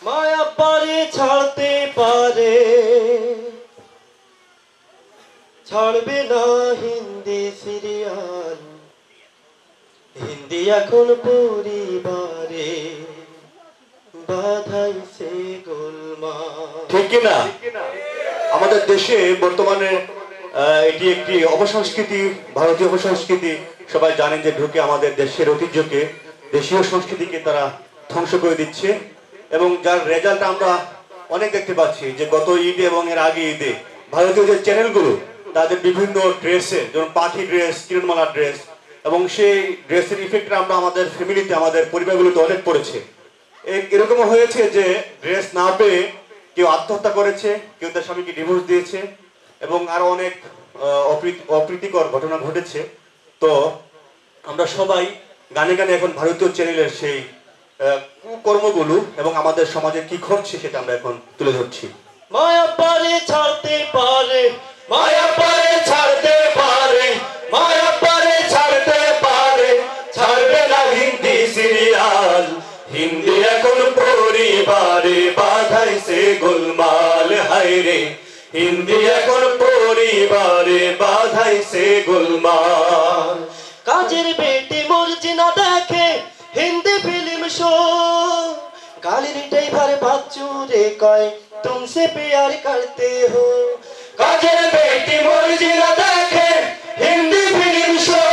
মায়া পারে ছাড়তে পারে, ছাড়বে না হিন্দি সিরিয়াল, হিন্দি এখন পরিবারে বাধাইছে গোলমাল। ঠিক কিনা? আমাদের দেশে বর্তমানে এটি একটি অপসংস্কৃতি, ভারতীয় অপসংস্কৃতি। সবাই জানেন যে ঢুকে আমাদের দেশের ঐতিহ্যকে, দেশীয় সংস্কৃতিকে তারা ধ্বংস করে দিচ্ছে, এবং যার রেজাল্ট আমরা অনেক দেখতে পাচ্ছি যে গত ঈদে এবং এর আগে ঈদে ভারতীয় যে চ্যানেলগুলো তাদের বিভিন্ন ড্রেসে, যেমন পাখি ড্রেস, কিরণমালা ড্রেস, এবং সেই ড্রেসের ইফেক্টটা আমরা আমাদের ফ্যামিলিতে, আমাদের পরিবারগুলোতে অনেক পড়েছে। এরকম হয়েছে যে ড্রেস না পেয়ে কেউ আত্মহত্যা করেছে, কেউ তার স্বামীকে ডিভোর্স দিয়েছে, এবং আরো অনেক অপ্রীতিকর ঘটনা ঘটেছে। তো আমরা সবাই গানে গানে এখন ভারতীয় চ্যানেলের সেই কুকর্মগুলো এবং আমাদের সমাজে কি ঘটছে সেটা আমরা এখন তুলে ধরছি। মায়া পারে ছাড়তে পারে, মায়া পারে ছাড়তে পারে, মায়া পারে ছাড়তে পারে, ছাড়বে না হিন্দি সিরিয়াল, হিন্দি এখন পরিবারে বাধাইছে গোলমাল। হায়রে হিন্দি এখন পরিবারে বাধাইছে গোলমাল। কাজের বেটি মর্জিনা দেখে হিন্দি ফিল্ম শো, গালির ড্রাইভার বাচ্চুরে কয় তুমসে প্যার করতে হো। কাজের বেটি মর্জিনা দেখে হিন্দি ফিল্ম শো,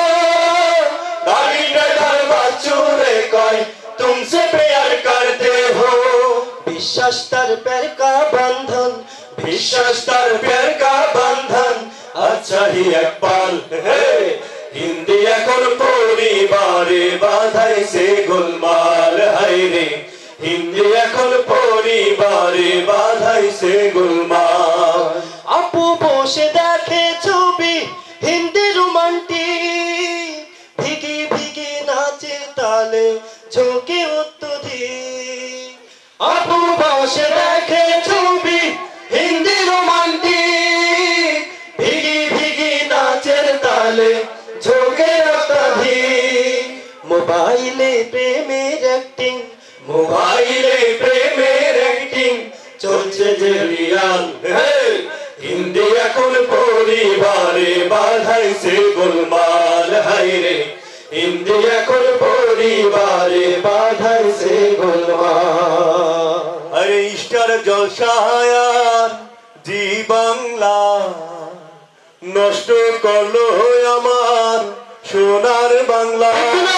গালির ড্রাইভার বাচ্চুরে কয় तुमसे प्यार करते हो। विश्वास तर प्यार का बंधन, विश्वास तर प्यार का बंधन, अच्छा ही एक पल है। হিন্দি এখন পরিবারে বাধাইছে গোলমাল। হায়রে হিন্দি এখন পরিবারে বাধাইছে গোলমাল। আপু বসে দেখে ছবি হিন্দি রোমান্টিক, ভিগি ভিগি নাচে তালে ঝোঁকে অত্যধিক। আপু বসে দেখে ছবি হিন্দি রোমান্টিক, ভিগি ভিগি নাচের তালে ঝোঁকে অত্যধিক। মোবাইলে প্রেমের অ্যাক্টিং, মোবাইলে প্রেমের অ্যাক্টিং চলছে যে রিয়াল। হিন্দি এখন পরিবারে বাধাইছে গোলমাল। হায়রে হিন্দি এখন পরিবারে বাধাইছে গোলমাল। আরে স্টার জলসায়ার জি বাংলা নষ্ট করলো আমার সোনার বাংলা।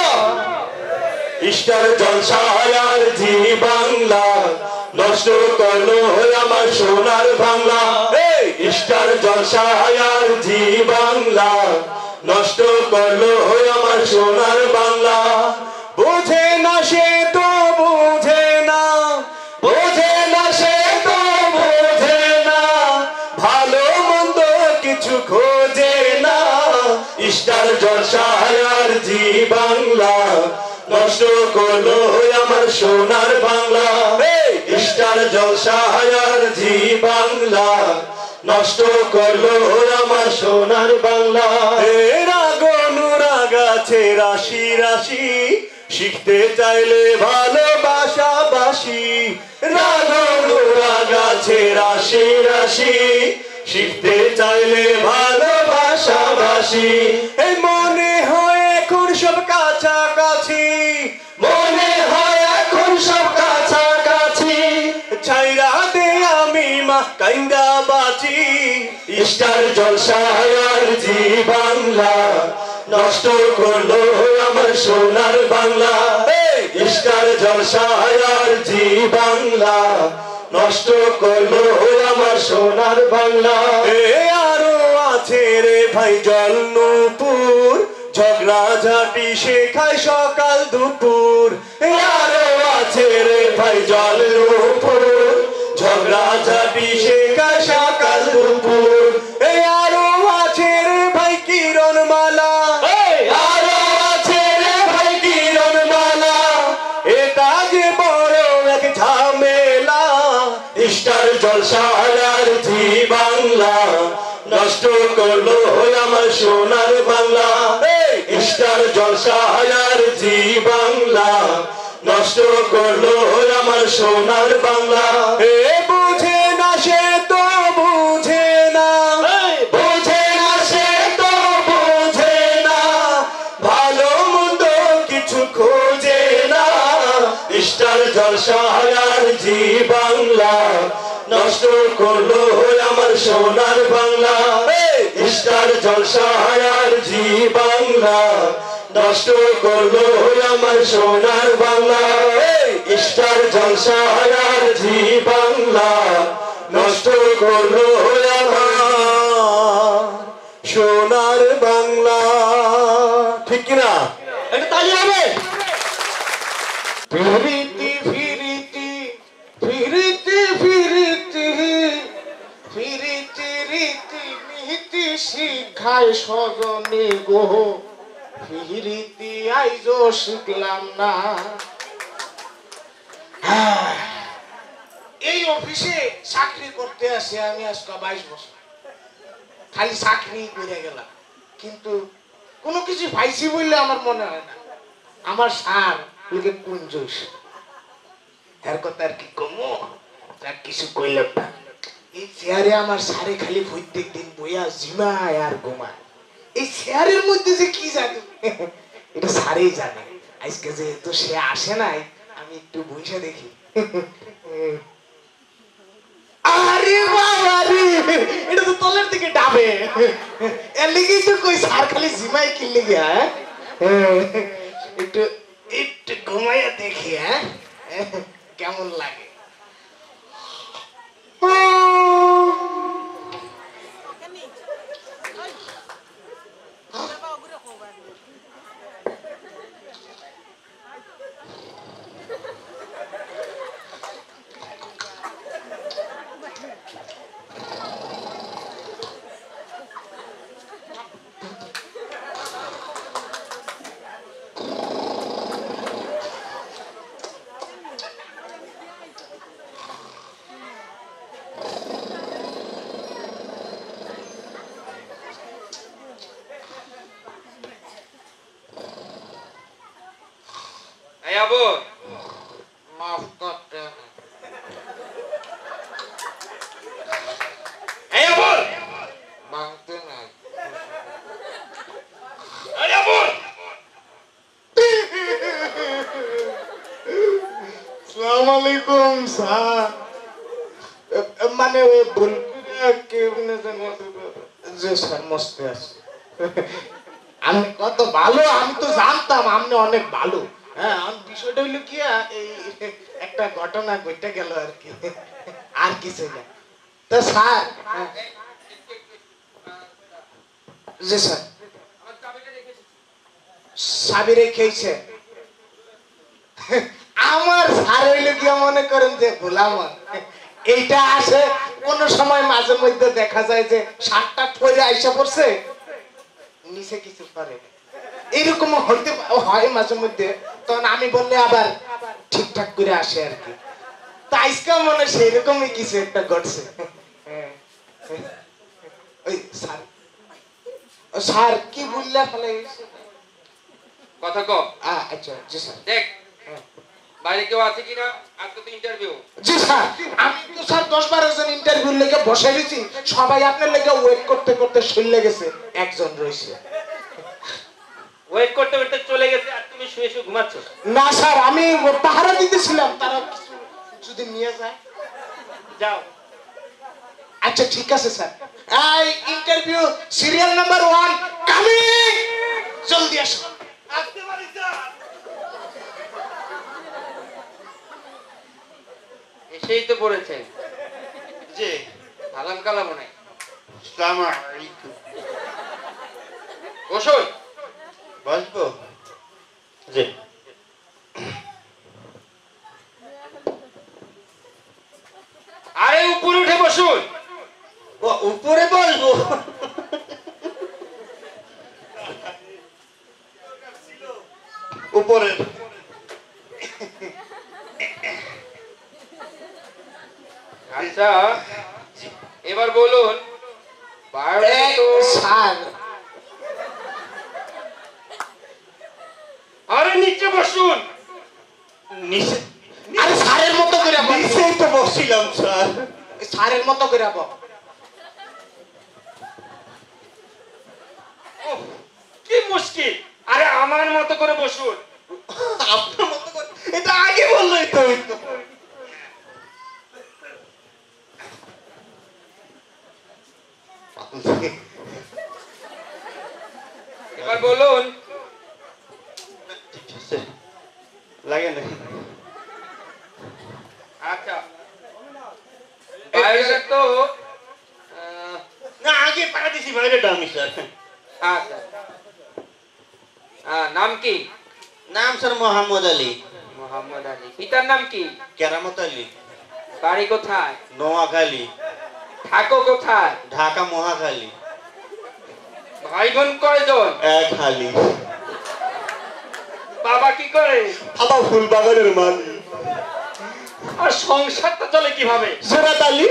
স্টার জলসায়ার জি বাংলা নষ্ট করলো আমার সোনার বাংলা। স্টার জলসায়ার জি বাংলা নষ্ট করলো আমার সোনার বাংলা। বোঝে না সে তো বোঝে না, বোঝে না সে তো বোঝে না, ভালো মন্দ কিছু খোঁজে না। স্টার জলসায়ার জি বাংলা নষ্ট করলো আমার সোনার বাংলা। স্টার জলসায়ার জি বাংলা নষ্ট করলো আমার সোনার বাংলা। রাগনুরাগ আছে রাশি রাশি, শিখতে চাইলে ভালোবাসা বাসি। রাগনুরাগ আছে রাশি রাশি, শিখতে চাইলে ভালোবাসা বাসি। এই মনে হয় এখন সব কাছাকাছি, মনে হয় এখন সব কাছাকাছি, ছাইরা দে আমি মা কাইন্দা বাঁচি। স্টার জলসায়ার জি বাংলা নষ্ট করলো আমার সোনার বাংলা। স্টার জলসায়ার জি বাংলা নষ্ট করলো আমার সোনার বাংলা। আরো আছে রে ভাই জল নূপুর, ঝগড়াঝাটি শেখায় সকাল দুপুর। আরো আছে রে ভাই জল নূপুর, ঝগড়াঝাটি শেখায় সকাল দুপুর। আরো আছে রে ভাই কিরণমালা, আরো আছে রে ভাই কিরণমালা, এটা যে বড় এক ঝামেলা। স্টার জলসায়ার জি বাংলা নষ্ট করলো আমার সোনার বাংলা। স্টার জলসায়ার জি বাংলা নষ্ট করলো আমার সোনার বাংলা। এ বুঝে না সে তো বুঝে না, বোঝে না সে তো বোঝে না, ভালো মন্দ কিছু খোঁজে না। স্টার জলসা আর জি বাংলা নষ্ট করলো আমার সোনার বাংলা। স্টার জলসা আর জি বাংলা নষ্ট করলো আমার সোনার বাংলা। স্টার জলসা আর জি বাংলা নষ্ট করলো আমার সোনার বাংলা। ঠিক কিনা? একটা তালি হবে। ফিরিতি ফিরিতি ফিরিতি ফিরিতি ফিরিতি রীতি নীতি শিখায় সজনে গো, ফিরিতি আইজো শিখলাম না। এই অফিসে চাকরি করতে আসি আমি আজকে 22 বছর, খালি চাকরি করে গেলাম, কিন্তু কোনো কিছু পাইছি বললে আমার মনে হয় না। আমার স্যার লোকে কুঞ্জস, তার কথা আর কি কমো, তার কিছু কইলাম না। এই চেয়ারে আমার স্যারে খালি প্রত্যেক দিন বইয়া জিমায় আর ঘুমায়। এই চেয়ারের মধ্যে যে কি জানি এটা স্যারেই জানে। আজকে যেহেতু সে আসে নাই, আমি একটু বইসা দেখি। আরে বাবা রে, এটা তো তলের দিকে ডাবে। এর লিগেই তো কই স্যার খালি জিমাই কি লিগে। একটু একটু ঘুমাইয়া দেখি কেমন লাগে। আবু মাফ করতে আবু ভাঙতে নাই। আবু আসসালামু আলাইকুম স্যার। মানে ভুল যে স্যার মস্তে আছে। আমি কত ভালো, আমি তো জানতাম আপনি অনেক ভালো। হ্যাঁ, বিষয়টা হইলো কি, এই একটা ঘটনা ঘটে গেল আর কি, আর কিছু না। তো স্যার, জি স্যার, চাবি রেখেছে। আমার স্যার হইলো কি মনে করেন যে ভোলাম এইটা আসে কোন সময় মাঝে মধ্যে দেখা যায় যে 7টা ঠোরে আইসা পড়ছে, নিচে কিছু করে এইরকম হইতে হয় মাঝে মধ্যে। তখন আমি বললে আবার ঠিকঠাক করে আসে আর কি। তো আজকে মনে সেই রকমই কিছু একটা ঘটছে। ওই স্যার, স্যার কি বললে ফেলে কথা কম। আচ্ছা জি স্যার। দেখ বাইরে কেউ আছে কিনা, আজকে তো ইন্টারভিউ। জি স্যার, আমি তো স্যার 10-12 জন ইন্টারভিউ লেগে বসে গেছি, সবাই আপনার লেগে ওয়েট করতে করতে শুলে গেছে, একজন রয়েছে। ওয়েট করতে করতে চলে গেছে আর তুমি শুয়ে শুয়ে ঘুমাচ্ছ? না স্যার, আমি পাহারা দিতেছিলাম, তারা কিছু যদি নিয়ে যায়। যাও। আচ্ছা ঠিক আছে স্যার। এই ইন্টারভিউ সিরিয়াল নাম্বার 1 কামিং, জলদি আসো। আসতে পারি স্যার। এসেই তো পড়েছেন জি, সালাম কালাম নাই। আসসালামু আলাইকুম। বসুন। বসবো? জি। আরে উপরে উঠে বসুন। ও উপরে বসবো? উপরে। আচ্ছা এবার বলুন বায়োডাটা তো স্যার, আরে নিচে বসুন। নিচে আরে স্যারের মতো করে বল। নিচেই তো বসছিলাম স্যার। স্যারের মতো করে বল। উফ, কি মুশকিল। আরে আমার মতো করে বসুন। আপনার মতো করে এটা আগে বললেই তো হইতো। এবার বলুন। ঠিক আছে লাগে না। আচ্ছা, বায়োডাটা তো না আগে পাঠা দিছি বাইরেটা আমি স্যার। আচ্ছা, নাম কি? নাম স্যার মোহাম্মদ আলী। মোহাম্মদ আলী। পিতার নাম কি? কেরামত আলী। বাড়ি কোথায়? নোয়াখালী। থাকো কোথায়? ঢাকা মহাখালী। ভাই বোন কয়জন? এক হালি। বাবা কি করে? বাবা ফুল বাগানের মালিক। আর সংসারটা চলে কিভাবে? জোরাত আলী।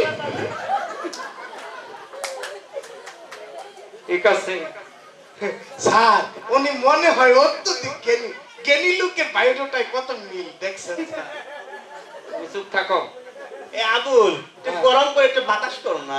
ঠিক আছে। স্যার উনি মনে হয় অত্যধিক জ্ঞানী। জ্ঞানী লোকের বায়োডাটায় কত মিল দেখছেন স্যার। তুমি চুপ থাকো। এ আবুল তুই গরম করে একটু বাতাস কর না।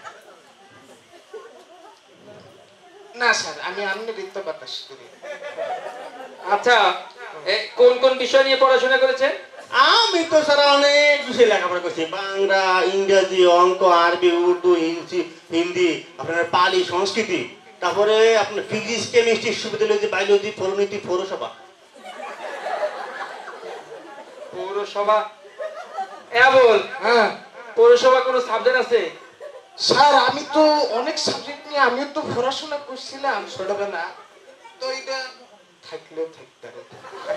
না স্যার আমি আমৃত্য বাতাস করি। আচ্ছা, কোন কোন বিষয় নিয়ে পড়াশোনা করেছেন? আমি তো স্যার অনেক বিষয় লেখাপড়া করছি। বাংলা, ইংরেজি, অঙ্ক, আরবি, উর্দু, হিন্দি, আপনার পালি, সংস্কৃতি, তারপরে আপনার ফিজিক্স, কেমিস্ট্রি, সুবিধালজি, বায়োলজি, ফলনীতি, পৌরসভা। পৌরসভা? বল। হ্যাঁ পৌরসভা কোনো সাবজেক্ট আছে? স্যার আমি তো অনেক সাবজেক্ট নিয়ে আমিও তো পড়াশোনা করছিলাম ছোটবেলা। তো এটা থাকলেও থাকতে পারে।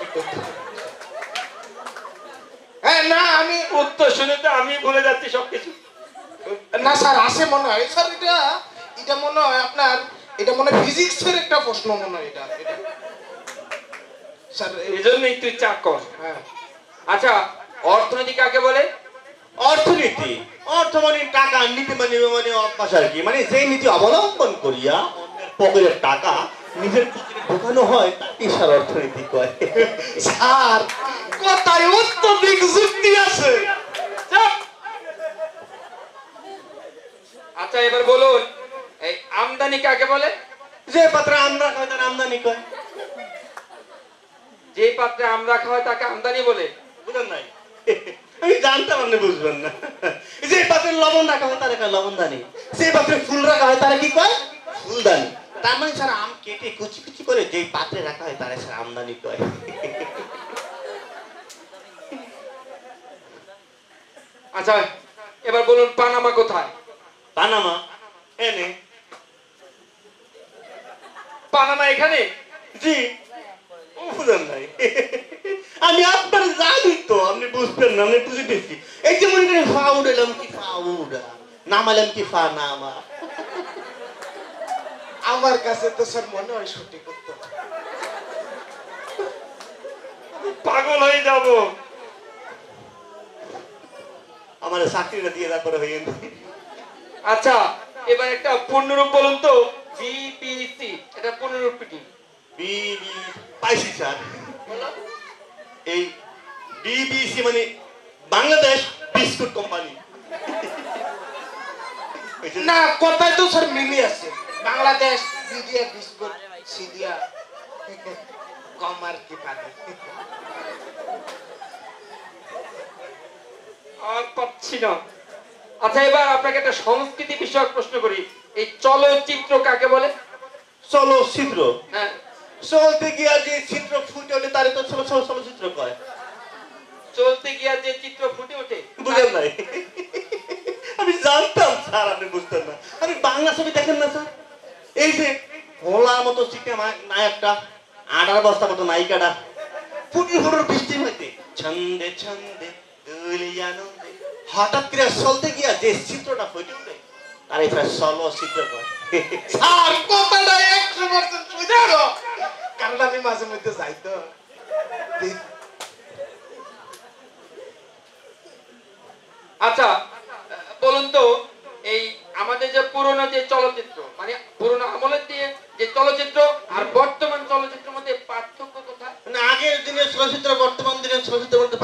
হ্যাঁ না আমি উত্তর শুনে তো আমি ভুলে যাচ্ছি সবকিছু। না স্যার আছে মনে হয় স্যার। এটা এটা মনে হয় আপনার এটা মনে হয় ফিজিক্সের একটা প্রশ্ন মনে হয় এটা এটা স্যার এই জন্যই তুই চাক কর। হ্যাঁ আচ্ছা, অর্থনীতি কাকে বলে? অর্থনীতি অর্থ মানে টাকা, নীতি মানে মানে অভ্যাস আর কি। মানে যে নীতি অবলম্বন করিয়া অন্যের পকেটের টাকা নিজের পকেটে ঢোকানো হয় তাকে স্যার অর্থনীতি কয়। স্যার কথায় অত্যধিক যুক্তি আছে। চাপ। আচ্ছা এবার বলুন, এই আমদানি কাকে বলে? যে পাত্রে আমরা কয় তার আমদানি কয়। যে পাত্রে আমরা খাওয়াই তাকে আমদানি বলে। বুঝলেন নাই? আমি জানতাম আপনি বুঝবেন না। যে পাত্রে লবণ রাখা হয় তারা কয় লবণদানি। যে পাত্রে ফুল রাখা হয় তারা কি কয়? ফুলদানি। তার মানে স্যার আম কেটে কুচি কুচি করে যেই পাত্রে রাখা হয় তারা স্যার আমদানি কয়। আচ্ছা এবার বলুন, পানামা কোথায়? পানামা এনে। পানামা এখানে? জি বুঝলেন নাই? আমি আপনার জানি তো আপনি বুঝবেন না, আমি বুঝতেছি। এই যে মনে করেন ফা উড়ালাম কি ফা উড়া, নামালাম কি ফা নামা। আমার কাছে তো স্যার মনে হয় সঠিক উত্তর। পাগল হয়ে যাব। আমার চাকরিটা দিয়ে তারপরে হয়ে গেল। আচ্ছা এবার একটা পূর্ণরূপ বলুন তো। জিবিসি এটা পূর্ণরূপ কি? বিবি পাইছি স্যার। এই বিবিসি মানে বাংলাদেশ বিস্কুট কোম্পানি। না কথায় তো স্যার মিলি আছে। বাংলাদেশ বিডিয়া বিস্কুট সিডিয়া কমার কি পারে। আর পাচ্ছি না। আচ্ছা এবার আপনাকে একটা সংস্কৃতি বিষয়ক প্রশ্ন করি। এই চলচ্চিত্র কাকে বলে? চলচ্চিত্র হ্যাঁ, চলতে গিয়া যে চিত্র ফুটে ওঠে তারে তো চলচ্চিত্র কয়। চলতে গিয়া যে চিত্র ফুটে ওঠে। বুঝেন নাই? আমি জানতাম স্যার আপনি বুঝতেন না। আপনি বাংলা ছবি দেখেন না স্যার? এই যে ভোলার মতো চিকে নায়কটা, আটার বস্তা মতো নায়িকাটা ফুটি ফুটোর বৃষ্টি হইতে ছন্দে ছন্দে দুলিয়া আনন্দে হঠাৎ করে চলতে গিয়া যে চিত্রটা ফুটে ওঠে তার এটা চলচ্চিত্র কয়। স্যার কথাটা 100% সত্যি। কারণ আমি মাঝে মধ্যে যাই তো। আচ্ছা বলুন তো, এই আমাদের যে পুরনো যে চলচ্চিত্র মানে পুরনো আমলের দিয়ে যে চলচ্চিত্র আর বর্তমান চলচ্চিত্রের মধ্যে পার্থক্য কোথায়? মানে আগের দিনের চলচ্চিত্র বর্তমান দিনের চলচ্চিত্র বলতে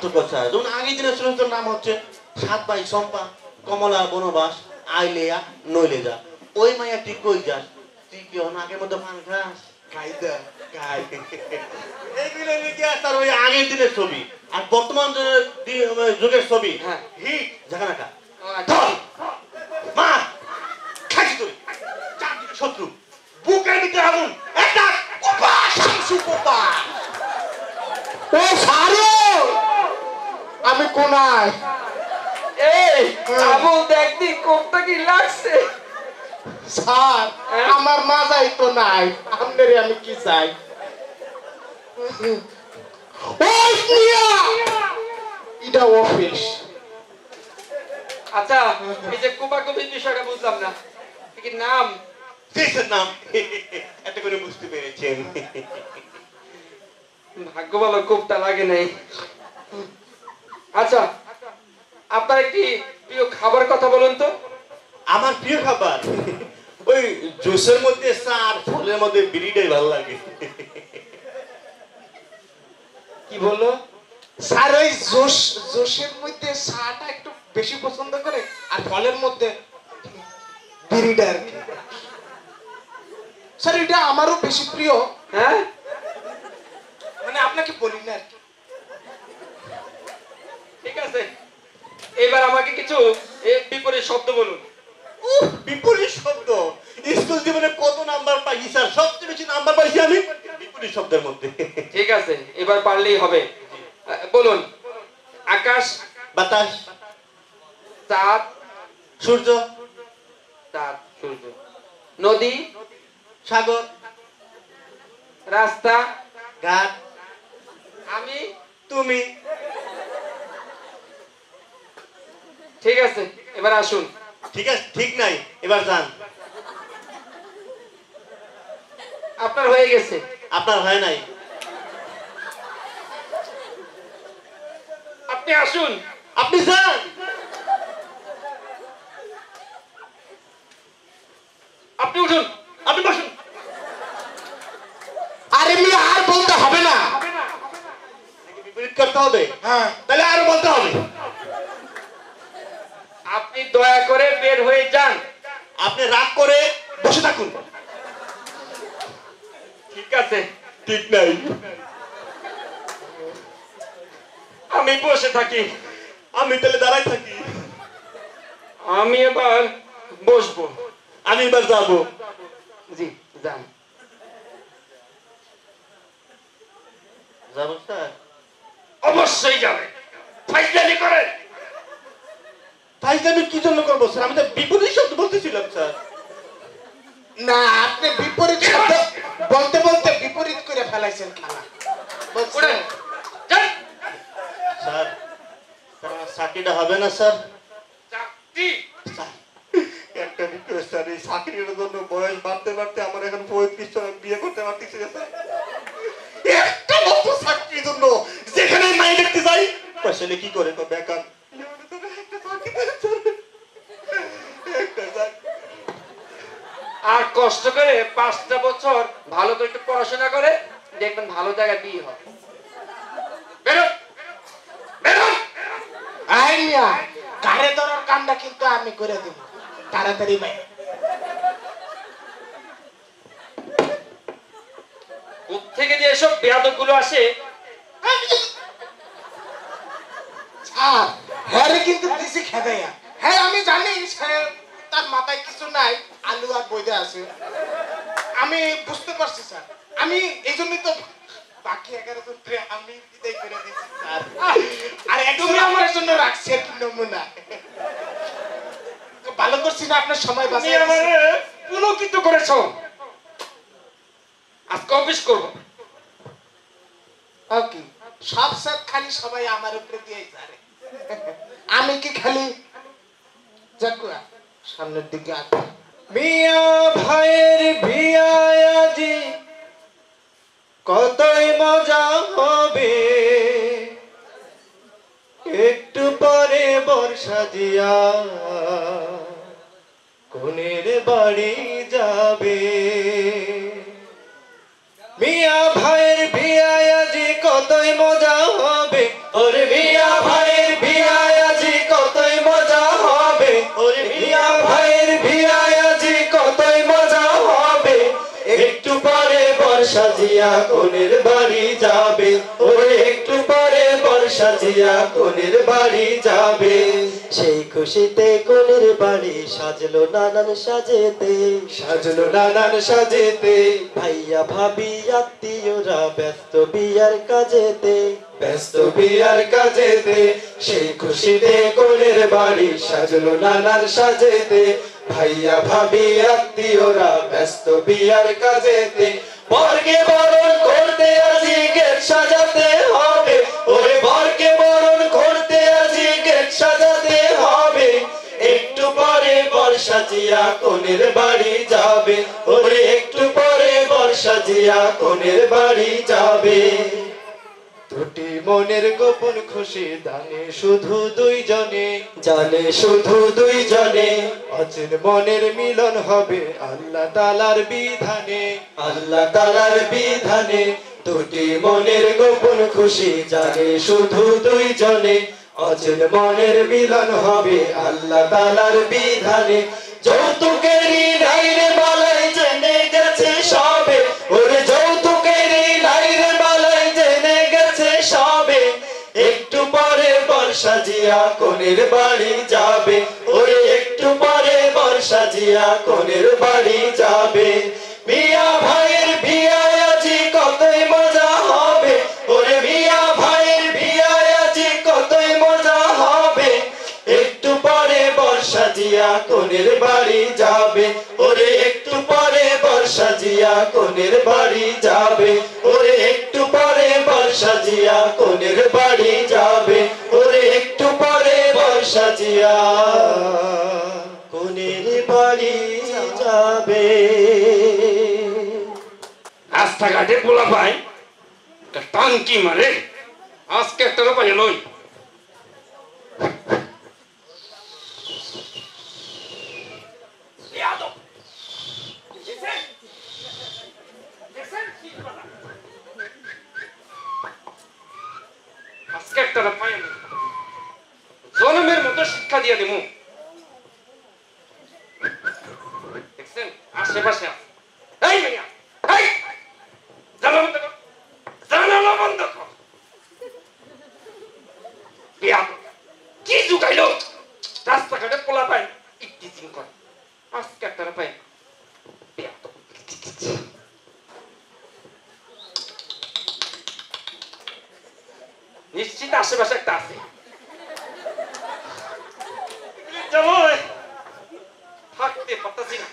পার্থক্য স্যার। যেমন আগের দিনের চলচ্চিত্রের নাম হচ্ছে সাত ভাই চম্পা, কমলা বনবাস, আইলেয়া নইলে যা। ওই মাইয়া তুই কই যাস? তুই কি আগের মতো পান খাস? কায়দা গাই। এইগুলো নাকি তার ওই আগের দিনের ছবি। আর বর্তমান যুগের ছবি হ্যাঁ। হিট ঝাঁকানাকা ও আচ্ছা। ধর মা খাইছি তুই চারদিকে শত্রু বুকের ভিতরে আগুন একটা কোপা শামসু কোপা। ও সারো আমি কোনায় এই আবুল দেখদি কোপটা কি লাগছে? স্যার আমার মাজাই তো নাই, আপনারে আমি কি চাই? ওই মিয়া এটা অফিস। আচ্ছা এই যে কোপাকুপির বিষয়টা বুঝলাম না, কি নাম? দেশের নাম এত করে বুঝতে পেরেছেন। ভাগ্য ভালো কোপটা লাগে নাই। আচ্ছা আপনার একটি প্রিয় খাবার কথা বলুন তো। আমার প্রিয় খাবার ওই জুসের মধ্যে চা আর ফলের মধ্যে বিড়িটাই ভালো লাগে। কি বললো স্যার? ওই জোশের মধ্যে চাটা একটু বেশি পছন্দ করে আর ফলের মধ্যে বিড়িটা আর কি। স্যার এটা আমারও বেশি প্রিয়। হ্যাঁ মানে আপনাকে বলি না আর কি। ঠিক আছে, এবার আমাকে কিছু বিপরীত শব্দ বলুন। বিপরীত শব্দ স্কুল জীবনে কত নাম্বার পাইছি স্যার? সবচেয়ে বেশি নাম্বার পাইছি আমি বিপরীত শব্দের মধ্যে। ঠিক আছে, এবার পারলেই হবে। বলুন। আকাশ, বাতাস, চাঁদ, সূর্য, চাঁদ সূর্য, নদী, সাগর, রাস্তা, ঘাট, আমি, তুমি। ঠিক আছে এবার আসুন। ঠিক আছে, ঠিক নাই, এবার যান। আপনার হয়ে গেছে। আপনার হয় নাই। আপনি আসুন। আপনি যান। আপনি উঠুন। আপনি বসুন। আরে মিয়া আর বলতে হবে না। বিপরীত করতে হবে, হ্যাঁ তাহলে আরো বলতে হবে। আপনি দয়া করে বের হয়ে যান। আপনি রাগ করে বসে থাকুন। ঠিক আছে, ঠিক নাই। আমি বসে থাকি। আমি তাহলে দাঁড়াই থাকি। আমি এবার বসবো। আমি এবার যাবো। জি যান। যাবো স্যার? অবশ্যই যাবে। ফাইজলামি করেন। তাই আমি কি জন্য করবো স্যার? আমি তো বিপরীত শব্দ বলতেছিলাম স্যার। না আপনি বিপরীত শব্দ বলতে বলতে বিপরীত করে ফেলাইছেন খেলা। উঠেন, যান। স্যার স্যার আমার চাকরিটা হবে না স্যার? চাকরি? স্যার, একটা রিকোয়েস্ট স্যার, এই চাকরির জন্য বয়স বাড়তে বাড়তে আমার এখন 35 জন বিয়ে করতে পারতেছি না স্যার। একটা মাত্র চাকরির জন্য যেখানে মাই দেখতে যাই আসলে কি করে তো বেকার। আর কষ্ট করে 5টা বছর ভালো করে একটু পড়াশোনা করে দেখবেন ভালো জায়গায় বিয়ে হবে। বেরোন, বেরোন। আই মিয়া গাড়ে ধরার কামটা কিন্তু আমি করে দেব, তাড়াতাড়ি ভাই। কোত্থেকে যে এসব বেয়াদবগুলো আসে। হ্যাঁ রে কিন্তু দিছি খেদাইয়া। হ্যাঁ আমি জানি সে তার মাথায় কিছু নাই, আলু আর বইদা আছে। আমি বুঝতে পারছি স্যার। আমি এই জন্যই তো বাকি 11 জন আমি বিদায় করে দিচ্ছি স্যার। আর একদম আমার জন্য রাখছি আর কি নমুনা। ভালো করছি না আপনার সময় তুমি বাঁচিয়ে আমারে পুলকিত করেছো। আজকে অফিস করব। ওকে সব সব খালি সবাই আমার উপরে দিয়ে যায়। আমি কি খালি যাকুয়া সামনের দিকে আগে। মিয়া ভাইয়ের বিয়ায় আজি কতই মজা হবে, একটু পরে বর্ষা জিয়া কোনের বাড়ি যাবে। মিয়া ভাইয়ের বিয়ায় আজি কতই মজা হবে, ওর বিয়া সাজিয়া কোনের বাড়ি যাবে, ওরে একটু পরে বর সাজিয়া কোনের বাড়ি যাবে। সেই খুশিতে কোনের বাড়ি সাজলো নানান সাজেতে, সাজলো নানান সাজেতে। ভাইয়া ভাবি আত্মীয়রা ব্যস্ত বিয়ার কাজেতে, ব্যস্ত বিয়ার কাজেতে। সেই খুশিতে কোনের বাড়ি সাজলো নানান সাজেতে, ভাইয়া ভাবি আত্মীয়রা ব্যস্ত বিয়ার কাজেতে। বরকে বরণ করতে আজি গেট সাজাতে হবে, ওরে বরকে বরণ করতে আজি গেট সাজাতে হবে। একটু পরে বর সাজিয়া কোনের বাড়ি যাবে, ওরে একটু পরে বর সাজিয়া কোনের বাড়ি যাবে। দুটি মনের গোপন খুশি জানে শুধু দুইজনে, জানে শুধু দুইজনে। অচিন মনের মিলন হবে আল্লাহ তাআলার বিধানে, আল্লাহ তাআলার বিধানে। দুটি মনের গোপন খুশি জানে শুধু দুইজনে, অচিন মনের মিলন হবে আল্লাহ তাআলার বিধানে। যৌতুকেরই নাই রে বালাই জেনে গেছে সবে, ওরে যৌতুকেরই নাই রে বালাই জেনে গেছে সবে। একটু পরে বর সাজিয়া কোনের বাড়ি যাবে, ওরে একটু পরে বর সাজিয়া কোনের বাড়ি যাবে। মিয়া ভাইয়ের বিয়ায় আজি কতই মজা হবে, ওরে মিয়া ভাইয়ের বিয়ায় আজি কতই মজা হবে। একটু পরে বর সাজিয়া কোনের বাড়ি যাবে, ওরে একটু পরে বর সাজিয়া কোনের বাড়ি যাবে। ওরে একটু পরে বর সাজিয়া কোনের বাড়ি যাবে, ওরে একটু পরে বর সাজিয়া কোনের বাড়ি যাবে। রাস্তাঘাটে পোলা পাই টানকি মারে, আজকে একটা পাই লই। আজকে একটা পাই জনমের মতো শিক্ষা দিয়ে দেবো। দেখছেন আশেপাশে এই মিয়া, এই জানালা বন্ধ কর, জানালা বন্ধ কর। বিয়া কি জুগাইলো, রাস্তাঘাটে পোলা পাই ইটিজিং করে, আজকে একটা পাই বিয়া। নিশ্চিত আশেপাশে একটা আছে। চলো থাকতে পারতাছি না।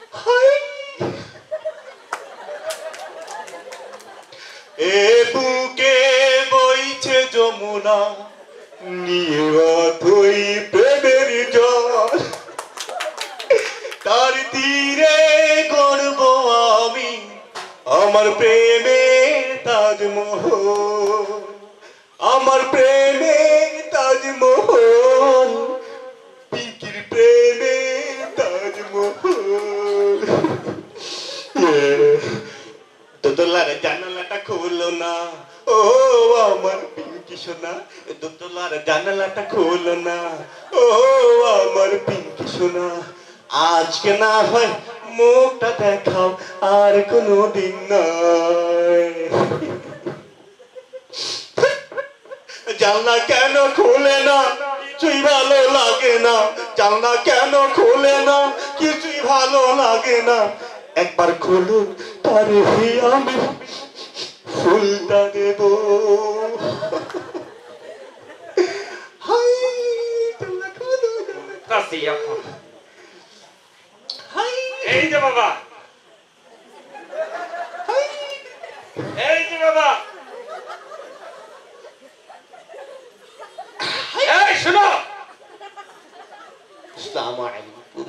এ বুকে বইছে যমুনা, নিয়ে তুই প্রেমের জল। তার তীরে গড়ব আমি আমার প্রেমের তাজমহল, আমার প্রেমের তাজমহল, পিঙ্কির প্রেমের তাজমহল। দোতলার জানালাটা খুলো না, ও আমার পিঙ্কি সোনা। দোতলার জানালাটা খুলো না, ও আমার পিঙ্কি সোনা। আজকে না হয় মুখটা দেখাও, আর কোনো দিন নয়। জানলা কেন খুলে না, কিছুই ভালো লাগে না। জানলা কেন খুলে না, কিছুই ভালো লাগে না। একবার খুলুন তারে আমি ফুলটা দেব। হাই তোমরা খুলো কাছে এখন হাই এই যে বাবা, হাই এই যে বাবা, এই শোনো। আসসালামু আলাইকুম।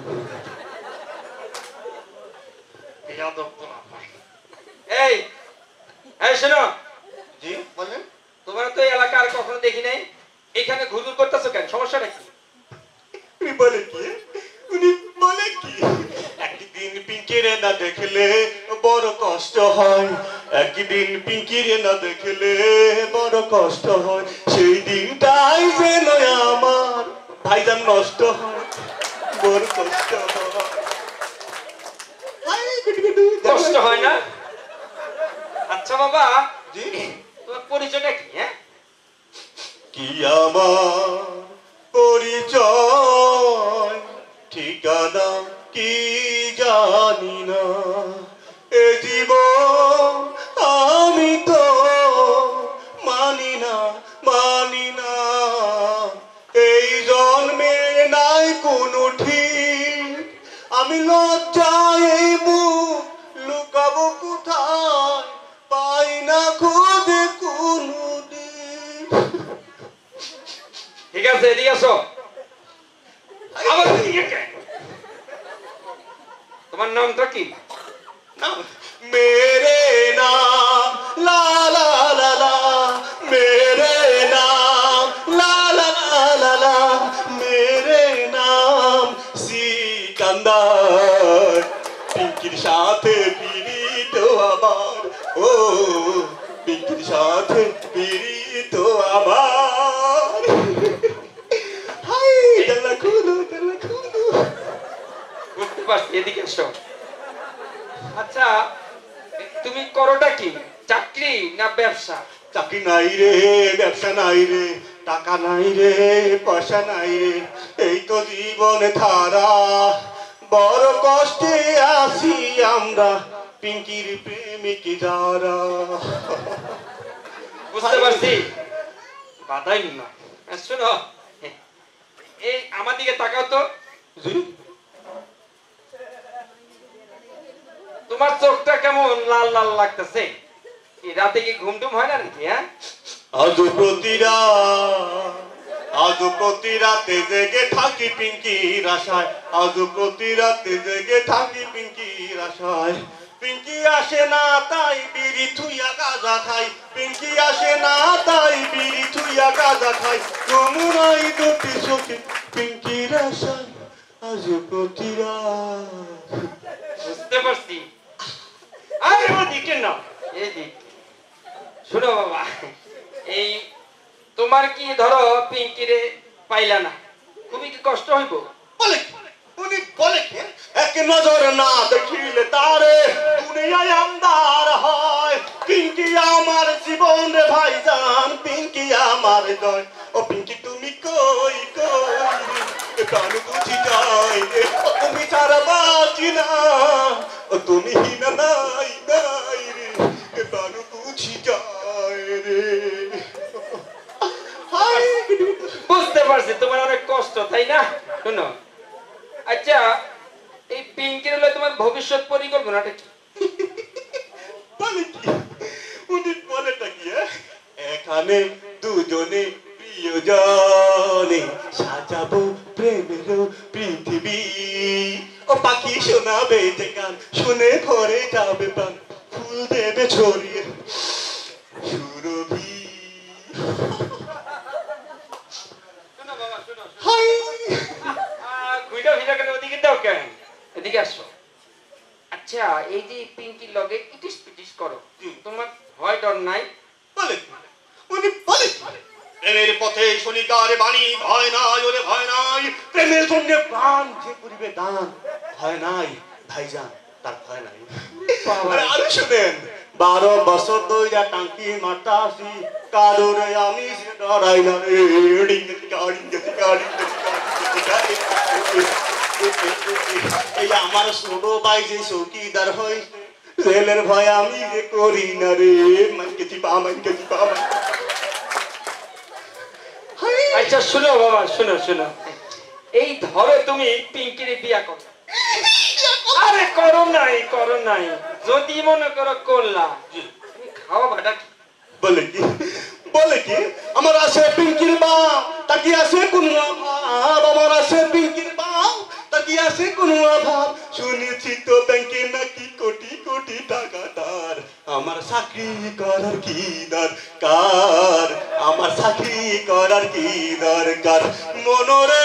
এই এই শোনো, জি বলেন। তোমার তো এই এলাকা আর কখনো দেখি নাই, এখানে ঘুরঘুর করতেছো কেন, সমস্যাটা কি? উনি বলে কি, উনি বলে কি, একদিন পিঙ্কিরে না দেখলে বড় কষ্ট হয়। একদিন পিঙ্কিরে না দেখলে বড় কষ্ট হয়। সেই দিনটাই যেন আমার ভাইজান নষ্ট হয়, বড় কষ্ট হয়। কষ্ট হয় না? আচ্ছা বাবা, জি? তোমার পরিচয়টা কি? হ্যাঁ, কি আমার পরিচয় ঠিকানা কি জানি না, এ জীবন আমি তো মানি না, মানি না, এই জন্মে নাই কোনো ঠিক, আমি লজ্জায় এই মুখ লুকাবো কোথায়, পাই না খুঁজে কোনো দিন। ঠিক আছে, এদিকে আসো। আবার এদিকে কে? তোমার নামটা কি? मेरे नाम ला ला ला ला, मेरे नाम ला ला ला ला ला, मेरे नाम सिकंदर, পিঙ্কির সাথে পিরিত আমার, ও পিঙ্কির সাথে পিরিত আমার, হাই ডালা খুলো ডালা খুলো। বুঝতে পারছি, এদিকে আসো। আচ্ছা, তুমি করোটা কি? চাকরি না ব্যবসা? চাকরি নাই রে, ব্যবসা নাই রে, টাকা নাই রে, পয়সা নাই রে, এই তো জীবন ধারা, বড় কষ্টে আছি আমরা পিঙ্কির প্রেমিক যারা। বুঝতে পারছি, বাধাই না। শোনো, এই আমার দিকে তাকাও তো। জি? তোমার চোখটা কেমন লাল লাল লাগতেছে? কি রাতে কি ঘুম টুম হয় না নাকি? হ্যাঁ, আজ প্রতি রাতে জেগে থাকি পিঙ্কির আশায়, আজ প্রতি রাতে জেগে থাকি পিঙ্কির আশায়, পিঙ্কি আসে না তাই বিড়ি থুইয়া গাঁজা খাই, পিঙ্কি আসে না তাই বিড়ি থুইয়া গাঁজা খাই, যমুনাই দুটি চোখে পিঙ্কির আশায়, আজ প্রতি রাত। বুঝতে পারছি। আরে ওদিকে না, এদিক। শোনো বাবা, এই তোমার কি ধরো পিঙ্কিরে পাইলা না, খুবই কি কষ্ট হইব? বলে কি? উনি বলে কি? এক নজর না দেখিলে তারে দুনিয়ায় আন্ধার হয়, পিঙ্কি আমার জীবন রে ভাইজান, পিঙ্কি আমার জয়, ও পিঙ্কি তুমি কই কই রে, প্রাণ বুঝি যাই রে, ও তুমি ছাড়া বাঁচি না, ও তুমি হিনা নাই নাই রে, প্রাণ বুঝি যায় রে। হাই বুঝতে পারছি তোমার অনেক কষ্ট, তাই না? শোনো, আচ্ছা, এই পিঙ্কির হলে তোমার ভবিষ্যৎ পরিকল্পনাটা কি? বলে কি? উনি বলেটা কি? এখানে দুজনে প্রিয়জনে সাজাবো প্রেমের পৃথিবী, ও পাখি শোনাবে যে গান, শুনে ভরে যাবে প্রাণ, ফুল দেবে ছড়িয়ে সুরভি। শোনো বাবা, শোনো, হাই ঘুইটা ফিরা কেন ওদিকে দাও কেন? এদিকে আসো। আচ্ছা, এই যে পিঙ্কির লগে ইটিস পিটিস করো, তোমার ভয় ডর নাই? বলে কি? উনি বলে কি? প্রেমের পথে শনিকার বাণী, ভয় নাই ওরে ভয় নাই, প্রেমের জন্য প্রাণ যে করিবে দান, ভয় নাই ভাইজান, তার ভয় নাই। আরে আরে শুনেন, 12 বছর ধইরা টাঙ্কি মারতা আসি, কারোরে আমি সে ডরাই না রে, ডিঙ্গি গাড়ি গাড়ি গাড়ি। এই আমার ছোট ভাই যে চৌকিদার হয়, জেলের ভয় আমি যে করি না রে, মাইকে চিপা মাইকে চিপা। আচ্ছা শোনো বাবা, শোনো শোনো, এই ধরো তুমি পিঙ্কির বিয়া করো। আরে করো নাই, করো নাই, যদি মনে করো করলা, তুমি খাওয়া ভাটা কি? বলে কি? বলে কি? আমার আছে পিঙ্কির বাপ, তাকি আছে কোনো অভাব, আমার আছে পিঙ্কির বাপ, তাকি আছে কোনো অভাব, শুনেছি তো ব্যাংকে নাকি কোটি কোটি টাকা তার, আমার চাকরি করার কি দরকার, আমার চাকরি করার কি দরকার, মনরে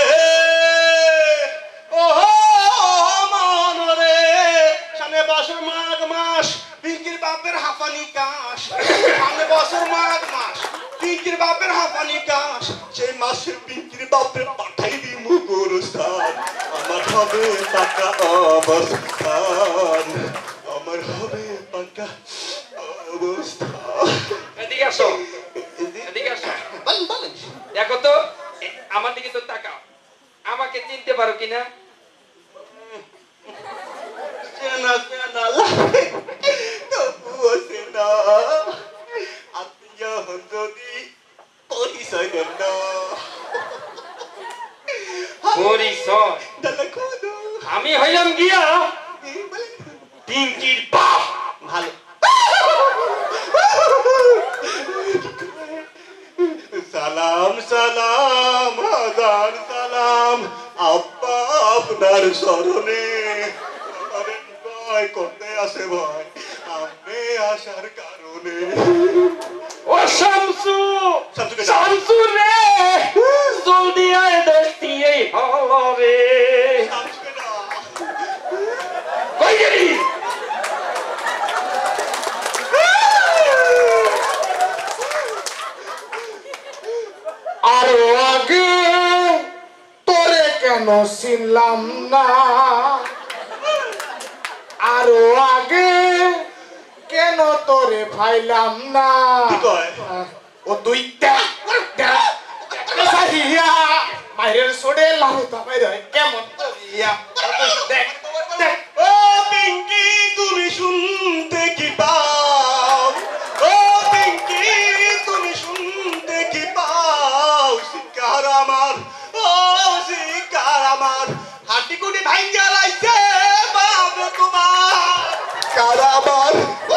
ও মনরে, সামনে বছর মাঘ মাস, পিঙ্কির বাপের হাঁপানি কাশ, সামনে বছর মাঘ মাস, পিঙ্কির বাপের হাঁপানি কাশ, সেই মাসে পিঙ্কির বাপের পাঠাই দি মুগুরস্থান, আমার হবে পাকা অবস্থান, আমার হবে পাকা অবস্থা। এদিকে আসো, এদিকে আসো। দেখো তো আমার দিকে তো তাকাও, আমাকে চিনতে পারো কিনা? চেনা চেনা লাগে, তবুও চেনা। আত্মীয় হন যদি পরিচয় দেন না। পরিচয়? দাদা কোনো আমি হইলাম গিয়া পিঙ্কির বাপ। ভালো। সালাম সালাম হাজার সালাম আব্বা আপনার স্মরণে। ভয় করতে আসে ভয় আপনি আসার কারণে। ও শামসু, শামসুকে ডাক। শামসু রে, জলদি আয় দেখতি এই হলরে। শামসুকে ডাক। কই গেলি? আরো আগে তোরে কেন চিনলাম না, আরো আগে কেন তোরে পাইলাম না। কি কয়? ও তুই মাইরের সোডে লাহুতা বাইরে কেমন করিয়া দেখ দেখ। ও পিঙ্কি তুমি শুনতে কি পাও, ও পিঙ্কি তুমি শুনতে কি পাও। শিকার আমার, ও শিকার আমার, হাঁটি কুটি ভাঙ্গা লাইছে বাবা তোমার। কার আমার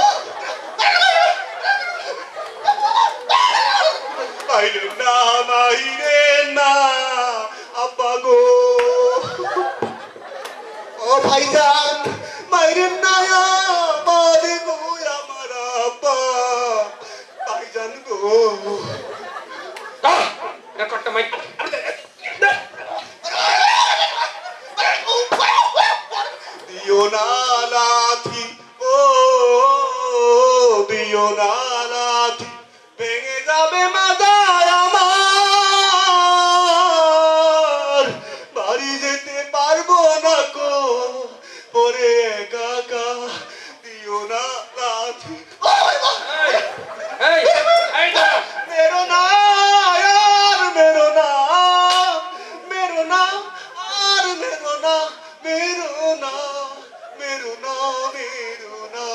মাইরে না, মাইরে না আব্বা গো। ও ভাইজান মাইরে না মারে গো আমার আব্বা। ভাইজান গো রেকর্ডটা মাইক। দিও না লাথি, ও দিও না লাথি, ভেঙে যাবে মাথায় আমার। বাড়ি যেতে পারবো না কো পরে একা একা। দিও না লাথি, ও এই এই না, মেরো না यार मेरो ना, मेरो ना আর मेरो না, मेरो না, मेरो না, मेरो না।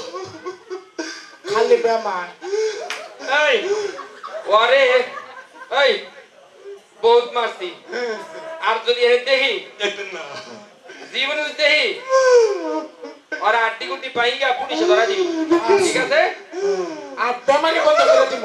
খালি বেমার। এই ওরে, এই বহুত মারছি, আর যদি এ দেখি দেখবেন না। জীবনে যদি দেখি ওরা আড্ডি গুটি পাইগা পুলিশে ধরা দিবি, ঠিক আছে? আর বেমারি বন্ধ করে দিব।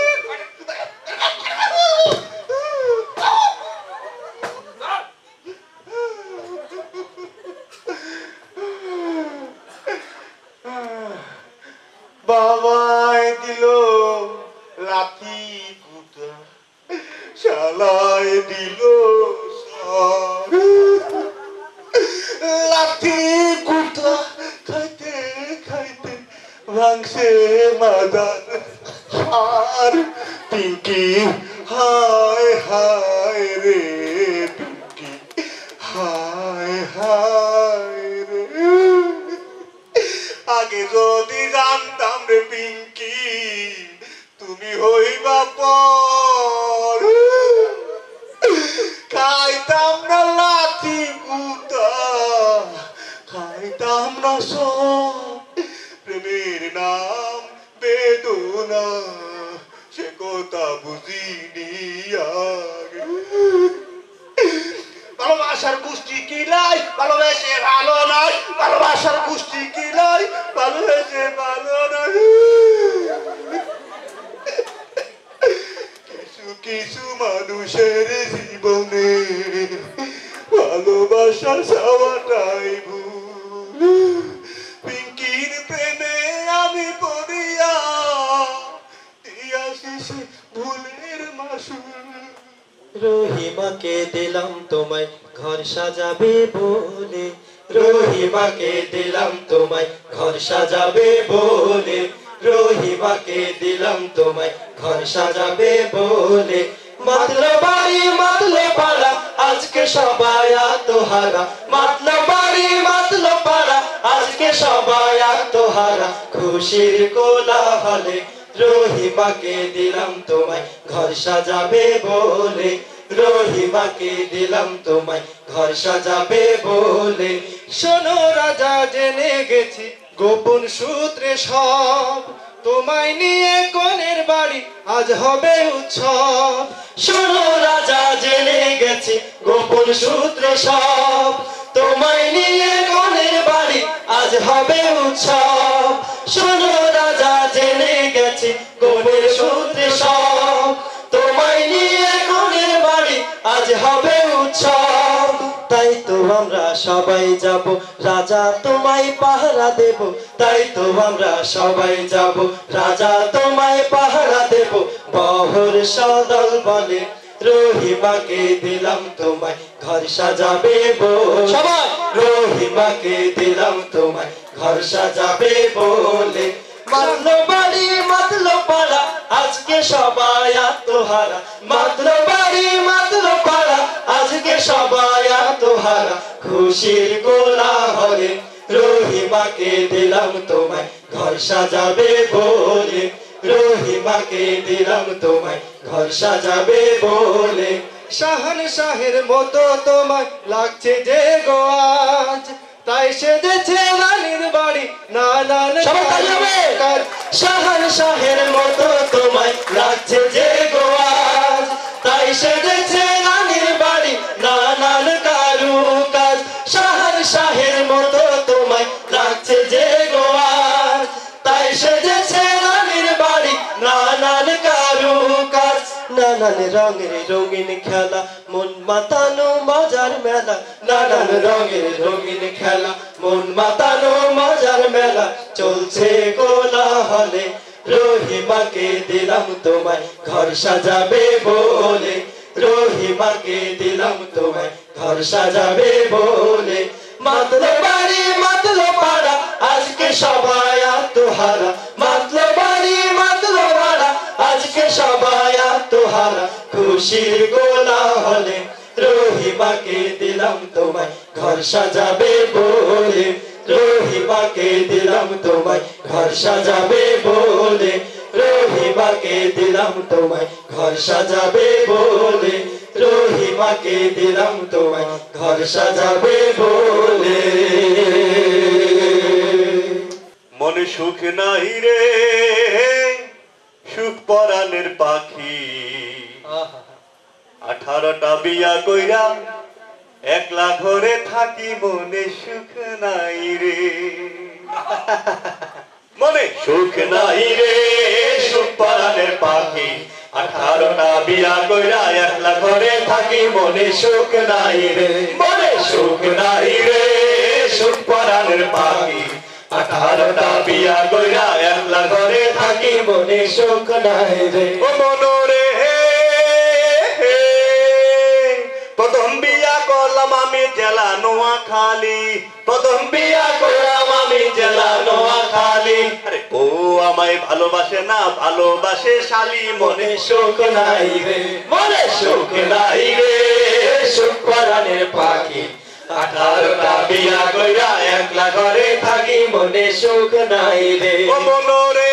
বাবাই দিল লাথি গুতা, শালায় দিল সর। লাথি গুতা খাইতে খাইতে ভাঙছে মাদার হার। পিঙ্কি হায় হায় রে পিঙ্কি, হায় হায় রে। আগে যদি জানতাম রে পিঙ্কি তুমি হইবা পর, খাইতাম না লাথি গুতা, খাইতাম না সব। প্রেমের নাম বেদনা সে কথা বুঝিনি আগে। ভালোবাসার গোষ্ঠী কিলাই ভালোবেসে ভালো নয়, ভালোবাসার গোষ্ঠী কিলাই ভালোবেসে ভালো নয়। কিছু কিছু মানুষের জীবনে ভালোবাসার চাওয়াটাই ভুল। পিঙ্কির প্রেমে আমি পড়িয়া দিয়াছি ভুলের মাসুল। রহিমাকে দিলাম তোমায় ঘর সাজাবে বলে, রহিমাকে দিলাম তোমায় ঘর সাজাবে বলে, রহিমাকে দিলাম তোমায় ঘর সাজাবে বলে। মাতলো বাড়ি মাতলো পাড়া আজকে সবাই আত্মহারা, মাতলো বাড়ি মাতলো পাড়া আজকে সবাই আত্মহারা। খুশির কোলাহলে রহিমাকে দিলাম তোমায় ঘর সাজাবে বলে রহিমাকে দিলাম তোমায় ঘর সাজাবে বলে শোনো রাজা জেনে গেছি গোপন সূত্রে সব তোমায় নিয়ে কনের বাড়ি আজ হবে উৎসব শোনো রাজা জেনে গেছি গোপন সূত্রে সব তোমায় নিয়ে কনের বাড়ি আজ হবে উৎসব শোনো রাজা জেনে গেছি গোপন সূত্রে সব তোমায় নিয়ে কনের বাড়ি আজ হবে উৎসব তাই তো আমরা সবাই যাব রাজা তোমায় পাহারা দেব তাই তো আমরা সবাই যাব রাজা তোমায় পাহারা দেব বহর সদল বলে রহিমাকে দিলাম তোমায় ঘর সাজাবে বলে সবাই রহিমাকে দিলাম তোমায় ঘর সাজাবে বলে মাতলো বাড়ি মাতলো পাড়া আজকে সবাই আত্মহারা মাতলো বাড়ি মাতলো পাড়া আজকে সবাই আত্মহারা খুশির কোলাহলে রহিমাকে দিলাম তোমায় ঘর সাজাবে বলে রহিমাকে দিলাম তোমায় ঘর সাজাবে বলে শাহান শাহের মতো তোমায় লাগছে যে গো আজ তাই সেজেছে রানীর বাড়ি নানান কাজ শাহান শাহের মতো তোমায় লাগছে যে গো আজ তাই সেজেছে রানীর বাড়ি নানান কারুকাজ শাহান শাহের মতো তোমায় লাগছে যে গো আজ তাই সেজেছে রানীর বাড়ি নানান কারুকাজ নানান রঙের রঙিন খেলা মন মাতানো মজার মেলা নানান রঙের রঙিন খেলা মন মাতানো মজার মেলা চলছে কোলাহলে রহিমাকে দিলাম তোমায় ঘর সাজাবে বলে রহিমাকে দিলাম তোমায় ঘর সাজাবে বলে মাতলো বাড়ি মাতলো পাড়া আজকে সবাই আত্মহারা মাতলো বাড়ি মাতলো পাড়া আজকে সবাই আত্মহারা খুশির কোলাহলে রহিমাকে দিলাম তোমায় ঘর সাজাবে বলে রহিমাকে দিলাম তোমায় ঘর সাজাবে বলে রহিমাকে দিলাম তোমায় ঘর সাজাবে বলে রহিমাকে দিলাম তোমায় ঘর সাজাবে বলে মনে সুখ নাই রে সুখ পরাণের পাখি 18টা বিয়া কইরা একলা ঘরে থাকি মনে সুখ নাই রে মনে সুখ নাই রে সুখ পরাণের পাখি 18টা বিয়া কইরা একলা ঘরে থাকি মনে সুখ নাই রে মনে সুখ নাই রে সুখ পরাণের পাখি 18টা বিয়া কইরা একলা ঘরে থাকি মনে সুখ নাই রে ও মনরে প্রথম বিয়া করলাম আমি জেলা নোয়াখালী প্রথম বিয়া করলাম আমি জেলা নোয়াখালী আরে ও আমায় ভালোবাসে না ভালোবাসে শালি মনে সুখ নাই রে মনে সুখ নাই রে সুখ পরাণের পাখি 18টা বিয়া কইরা একলা ঘরে থাকি মনে সুখ নাই রে ও মনরে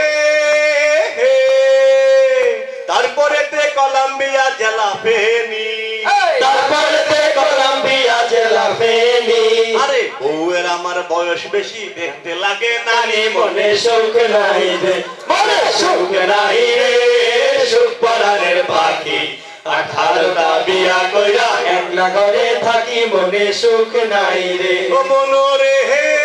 তারপরে তে কলম্বিয়া জেলা ফেনী তারপরে তে কলম্বিয়া জেলা ফেনী আরে বউয়ের আমার বয়স বেশি দেখতে লাগে নানি মনে সুখ নাই রে মনে সুখ নাই রে সুখ পরাণের পাখি 18টা বিয়া কইরা একলা ঘরে থাকি মনে সুখ নাই রে ও মনরে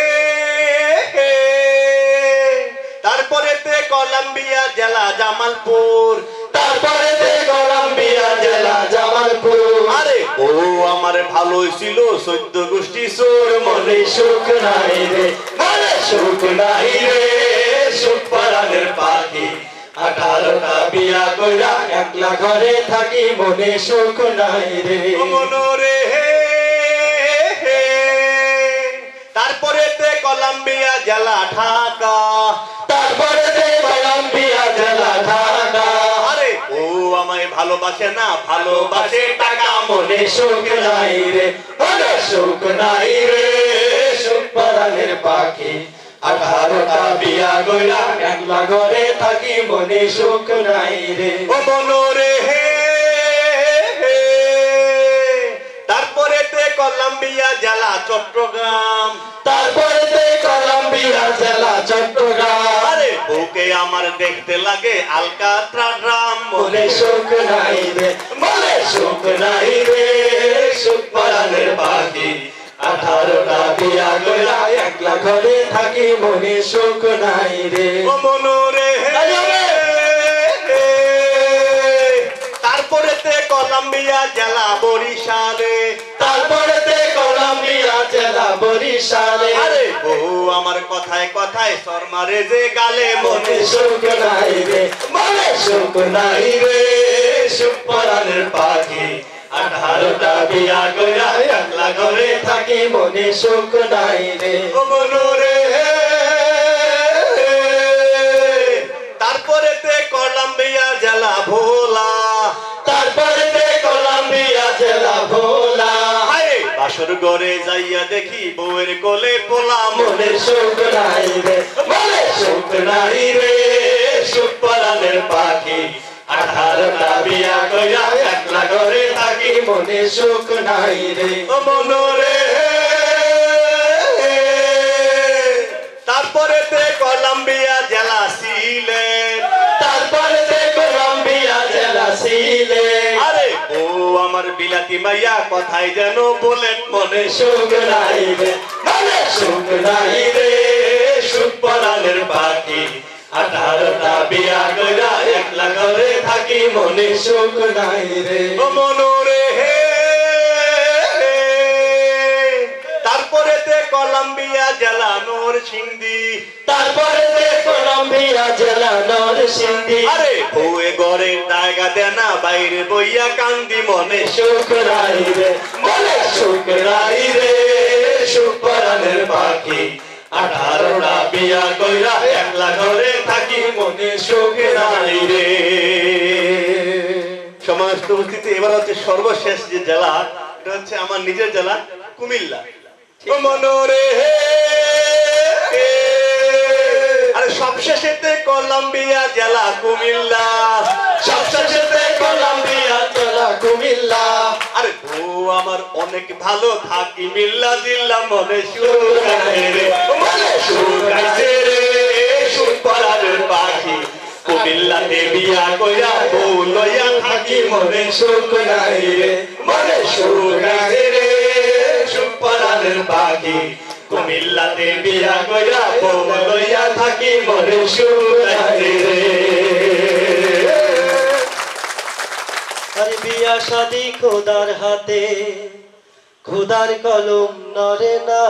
তারপরে তে কলম্বিয়া জেলা জামালপুর তারপরে তে কলম্বিয়া জেলা জামালপুর আরে ও আমার ভালোই ছিল 14 গোষ্ঠী চোর মনে সুখ নাই রে মনে সুখ নাই রে সুখ পরাণের পাখি 18টা বিয়া কইরা একলা ঘরে থাকি মনে সুখ নাই রে মনরে তারপরে তে কলম্বিয়া জেলা ঢাকা তারপরে তে কলম্বিয়া জেলা ঢাকা আরে ও আমায় ভালোবাসে না ভালোবাসে টাকা মনে সুখ নাই রে মনে সুখ নাই রে সুখ পরাণের পাখি 18টা বিয়া কইরা একলা ঘরে থাকি মনে সুখ নাই রে ও মনরে হে তারপরে তে কলম্বিয়া জেলা চট্টগ্রাম তারপরে তে কলম্বিয়া জেলা চট্টগ্রাম আরে বুকে আমার দেখতে লাগে আলকাত্রাম মনে সুখ নাই রে মনে সুখ নাই রে সুখ পরাণের পাখি 18টা বিয়া কইরা একলা ঘরে থাকি মনে সুখ নাই রে ও মনরে তারপরে তে কলম্বিয়া জেলা বরিশালে তারপরে তে কলম্বিয়া জেলা বরিশালে আরে বহু আমার কথায় কথায় শর্মারে যে গালে মনে সুখ নাই রে মনে সুখ নাই রে সুখ পরাণের পাখি 18টা বিয়া কইরা একলা ঘরে থাকি মনে সুখ নাই রে ও মনরে তারপরে তে কলম্বিয়া জেলা ভোলা তারপরে তে কলম্বিয়া জেলা ভোলা আরে বাসর ঘরে যাইয়া দেখি বউয়ের কোলে পোলা মনে সুখ নাই রে মনে সুখ নাই রে সুখ পরাণের পাখি 18টা বিয়া কইরা একলা ঘরে থাকি মনে সুখ নাই রে ও মনরে তারপরে তে কলম্বিয়া জেলা সিলেট তারপরে তে কলম্বিয়া জেলা সিলেট আরে ও আমার বিলাতি মাইয়া কথাই যেন বলেন মনে সুখ নাই রে মনে সুখ নাই রে সুখ পরাণের পাখি 18টা বিয়া কইরা একলা ঘরে থাকি মনে সুখ নাই রে ও মনরে তারপরে তে কলম্বিয়া জেলা নরসিংদী তারপরে তে কলম্বিয়া জেলা নরসিংদী আরে বউয়ে ঘরের জায়গা দেনা বাইরে বইয়া কান্দি মনে সুখ নাই রে মনে সুখ নাই রে সুখ পরাণের পাখি 18টা বিয়া কইরা একলা ঘরে থাকি মনে সুখ নাই রে সমস্ত উপস্থিতি এবার হচ্ছে সর্বশেষ যে জেলা এটা হচ্ছে আমার নিজের জেলা কুমিল্লা ও মনরে আরে সবশেষেতে কলম্বিয়া জেলা কুমিল্লা সবশেষে কলম্বিয়া জেলা কুমিল্লা আরে বউ আমার অনেক ভালো থাকি মিল্লা জিল্লা মনে সুখ নাই রে মনে সুখ আছে রে সুখ পরাণের পাখি কুমিল্লাতে বিয়া কইরা বউ লইয়া থাকি মনে সুখ নাই রে মনে সুখ আছে রে সুখ পরাণের পাখি কুমিল্লাতে বিয়া কইরা বউ লইয়া থাকি মনে সুখ নাই রে আরে বিয়া শাদি খোদার হাতে খোদার কলম নরে না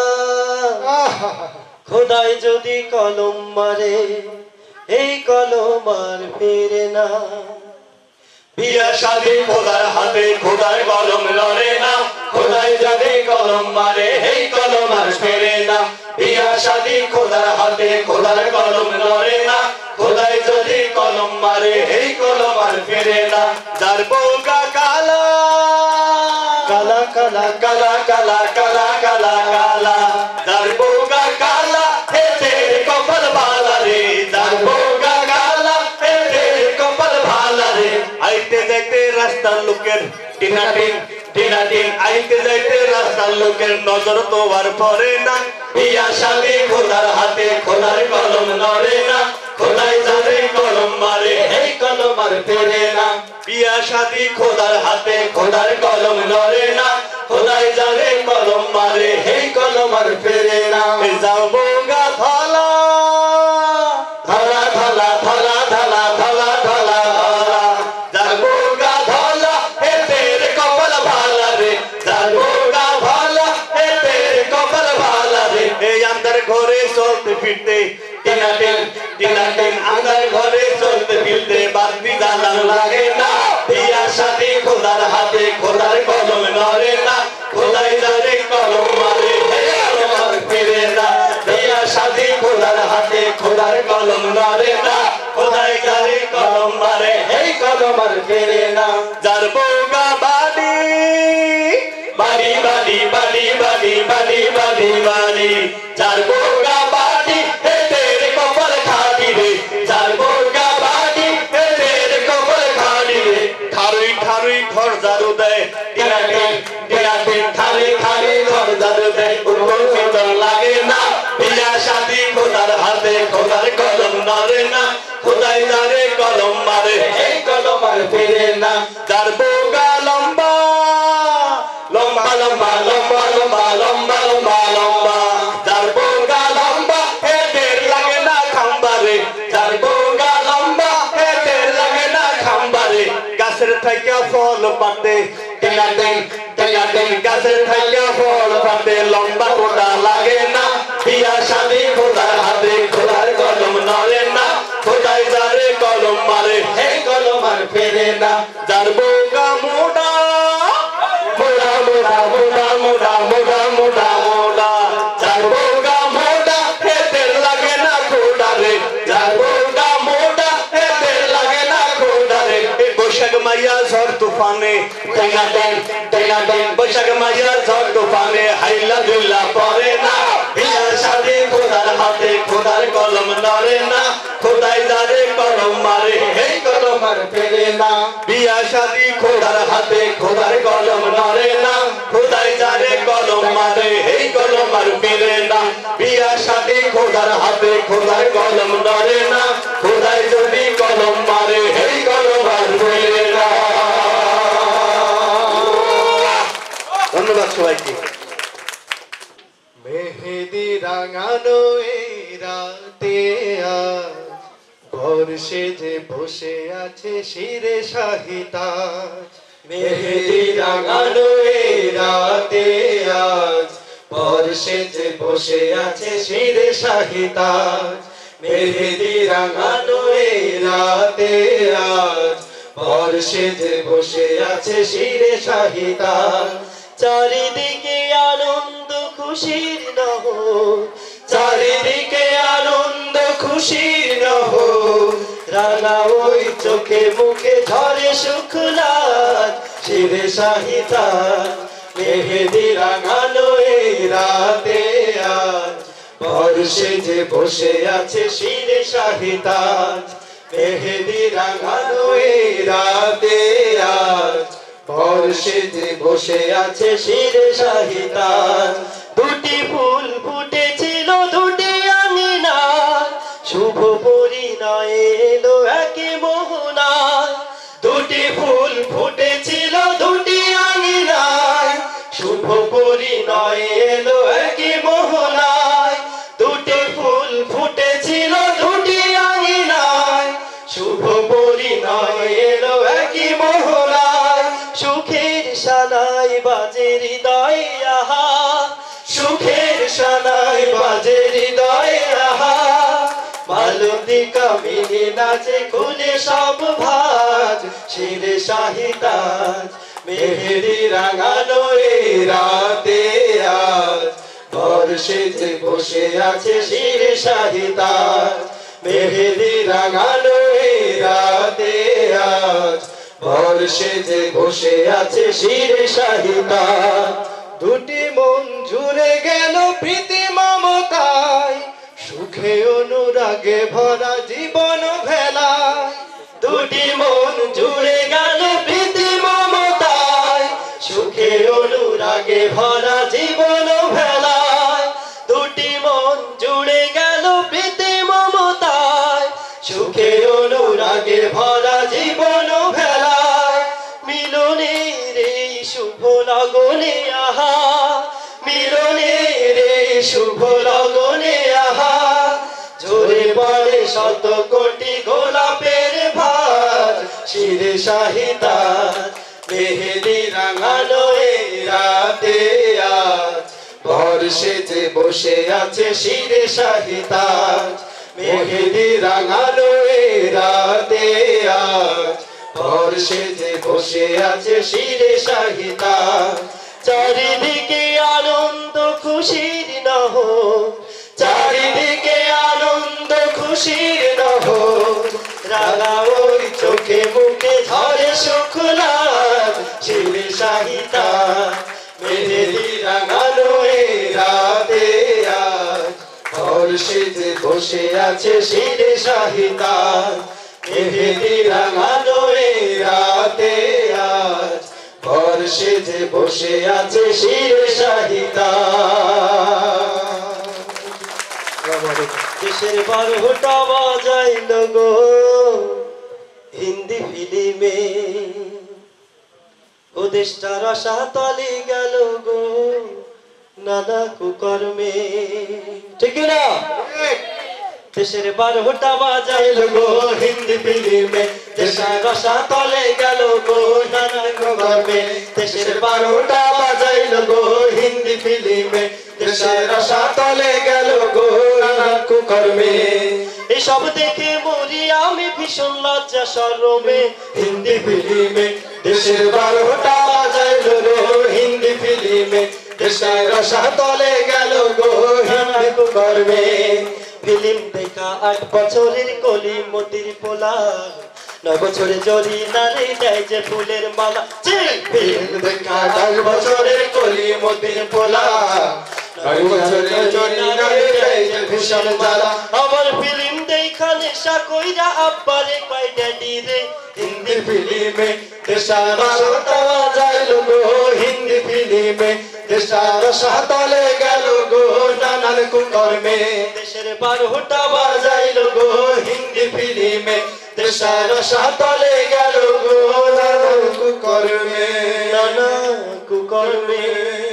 খোদাই যদি কলম মারে এই কলম আর ফিরে না বিয়া শাদি খোদার হাতে খোদার কলম লড়ে না খোদাই যদি কলম মারে এই কলম আর ফেরে না বিয়া শাদি খোদার হাতে খোদার কলম লড়ে না খোদাই যদি কলম মারে এই কলম আর ফেরে না যার বউকা কালা কালা কালা কালা কালা কালা কালা কালা যার বউকা কালা হে তেরে কপাল ভালা রে যার বউকা কালা হে তেরে কপাল ভালা রে আইতে যাইতে রাস্তার লোকের টিনাটিন টিনাটিন আইতে যাইতে রাস্তার লোকের নজর তো আর পড়ে না বিয়া শাদি খোদার হাতে খোদার কলম নড়ে না খোদাই যারে কলম মারে এই কলম আর ফেরে না বিয়া শাদি খোদার হাতে খোদার কলম নড়ে না খোদাই যারে কলম মারে এই কলম আর ফেরে না যাও বৌগা ধলা ধলা ধলা ধলা ধলা ধলা ধলা ধলা যার বউগা ধলা হে তেরে কপাল ভালা রে যার বউগা ভালা হে তেরে কপাল ভালা রে এই আন্দার ঘরে চলতে ফিরতে টিনাটিন টিনাটিন আন্দার ঘরে চলতে ফিরতে বাতি জ্বালান লাগে না বিয়া শাদি খোদার হাতে খোদার কলম নড়ে না খোদাই যারে কলম মারে হে কলম আর ফিরে না বিয়া শাদি খোদার হাতে খোদার কলম নড়ে না খোদাই যারে কলম মারে হে কলম আর ফিরে না যার বউগা বাড়ি বাড়ি বাড়ি বাড়ি বাড়ি বাড়ি বাড়ি বাড়ি যার বউগা বাড়ি ঘর ঝাড়ু দেয় দিনাদিন খালি খালি ঘর ঝাড়ু দেয় উত্তর সুন্দর লাগে না বিয়া শাদি খোদার হাতে খোদার কলম নড়ে না খোদাই জানে কলম মারে এই কলম আর ফিরে না যার বোগা লম্বা লম্বা লম্বা লম্বা লম্বা লম্বা লম্বা লম্বা যার বোগা লম্বা এদের লাগে না খাম্বারে যার বোগা লম্বা এদের লাগে না খাম্বারে গাছের থেকে ফল পাতে দিনাদিন গাছের থেকে ফল পাতে লম্বা কোটা লাগে না বিয়া শাদি খোদার হাতে খোদার কলম নড়ে না খোদাই যারে কলম মারে এই কলম আর ফেরে না যার বোগা মোটা মোটা মোটা মোটা মোটা মোটা মোটা মোটা যার বোগা মোটা এদের লাগে না খোদারে যার বোগা মোটা এদের লাগে না খোদারে এই বৈশাখ মাইয়া ঝড় তুফানে দিনাদিন বৈশাখ মাইয়া ঝড় তুফানে হাইলা দুল্লা পরে না বিয়া শাদি খোদার হাতে খোদার কলম নড়ে না খোদাই যারে কলম মারে এই কলম আর ফেরে না বিয়া শাদি খোদার হাতে খোদার কলম নড়ে না খোদাই যারে কলম মারে এই কলম আর ফেরে না বিয়া শাদি খোদার হাতে খোদার কলম নড়ে না খোদাই যদি কলম মারে এই কলম আর ফেরে না। ধন্যবাদ সবাইকে। মেহেদি রাঙানো এই রাতে আজ ভোর সেজে বসে আছে শিরে শাহিতাজ মেহেদি রাঙানো এই রাতে আজ ভোর সেজে বসে আছে শিরে শাহিতাজ মেহেদি রাঙানো এই রাতে আজ ভোর সেজে বসে আছে শিরে শাহিতাজ চারিদিকে আনন্দ খুশির নহর চারিদিকে আনন্দ খুশির নহর রাঙা ওই চোখে মুখে ঝরে শুক্লাদ শিরে শাহিতাজ মেহেদি রাঙানো এই রাতে আজ ভোর সেজে বসে আছে শিরে শাহিতাজ মেহেদি রাঙানো এই রাতে আজ ভোর সেজে বসে আছে শিরে শাহিতাজ দুটি ফুল ফুটেছিল দুটি আঙিনা শুভ পরিণয় এলো একে মোহনায় দুটি ফুল ফুটেছিল দুটি আঙিনায় শুভ পরিণয় এলো একে মোহনায় দুটি ফুল ফুটেছিল দুটি আঙিনায় শুভ পরিণয় এলো একে মোহনায় সুখের সানাই বাজে হৃদয়ে আহা সুখের সানাই বাজে হৃদয়ে আহা মালতী কামিনী নাচে খুলে সব ভাজ শিরে শাহিতাজ মেহেদি রাঙানো এই রাতে আজ ভোর সেজে বসে আছে শিরে শাহিতাজ মেহেদি রাঙানো এই রাতে আজ ভোর সেজে বসে আছে শিরে শাহিতাজ দুটি মন জুড়ে গেল প্রীতি মমতায় সুখে অনুরাগে ভরা জীবন ভেলায় দুটি মন জুড়ে গেল প্রীতি মমতায় সুখে অনুরাগে ভরা জীবন ভেলায় দুটি মন জুড়ে গেল প্রীতি মমতায় সুখে অনুরাগে ভরা জীবন ভেলায় মিলনের এই শুভ লগনে আহা মিলনের এই শুভ লগনে আহা ঝরে পড়ে শত কোটি গোলাপের ভাজ শিরে শাহিতাজ মেহেদি রাঙানো এই রাতে আজ ভোর সেজে বসে আছে শিরে শাহিতাজ মেহেদি রাঙানো এই রাতে আজ ভোর সেজে বসে আছে শিরে শাহিতাজ চারিদিকে আনন্দ খুশির নহর চারিদিকে আনন্দ খুশির নহর রাঙা ওই চোখে মুখে ঝরে শুক্লাদ শিরে শাহিতাজ মেহেদি রাঙানো এই রাতে আজ ভোর সেজে বসে আছে শিরে শাহিতাজ মেহেদি রাঙানো এই রাতে আজ সেজে বসে আছে শিরে শাহিদা দেশের 12টা বাজাইল গো হিন্দি ফিল্মে ও দেশটার আশা তলে গেল গো নানা কুকর্মে ঠিক না দেশের 12টা বাজাইল গো হিন্দি ফিল্মে দেশের আশা তলে গেল গো নানা কুকর্মে দেশের 12টা বাজাইল গো হিন্দি ফিল্মে দেশের আশা তলে গেল গো নানা কুকর্মে এসব দেখে মরি আমি ভীষণ লজ্জা শরমে হিন্দি ফিল্মে দেশের 12টা বাজাইল গো হিন্দি ফিল্মে দেশের আশা তলে গেল গো নানা কুকর্মে ফিল্ম দেখা 8 বছরের কলি মতির পোলা 9 বছরে জরি নারে দেয় যে ফুলের মালা ফিল্ম দেখা 10 বছরের কলি মতির পোলা 9 বছরে জরি নারে দেয় যে ভীষণ জ্বালা আমার ফিল্ম দেখা নেশা কইরা আব্বারে কয় ড্যাডি রে হিন্দি ফিল্মে দেশের 12টা বাজাইল গো হিন্দি ফিল্মে দেশের আশা তলে গেল গো নানান কুকর্মে দেশের 12টা বাজাইল গো হিন্দি ফিল্মে দেশের আশা তলে গেল গো নানান কুকর্মে নানা কুকর্মে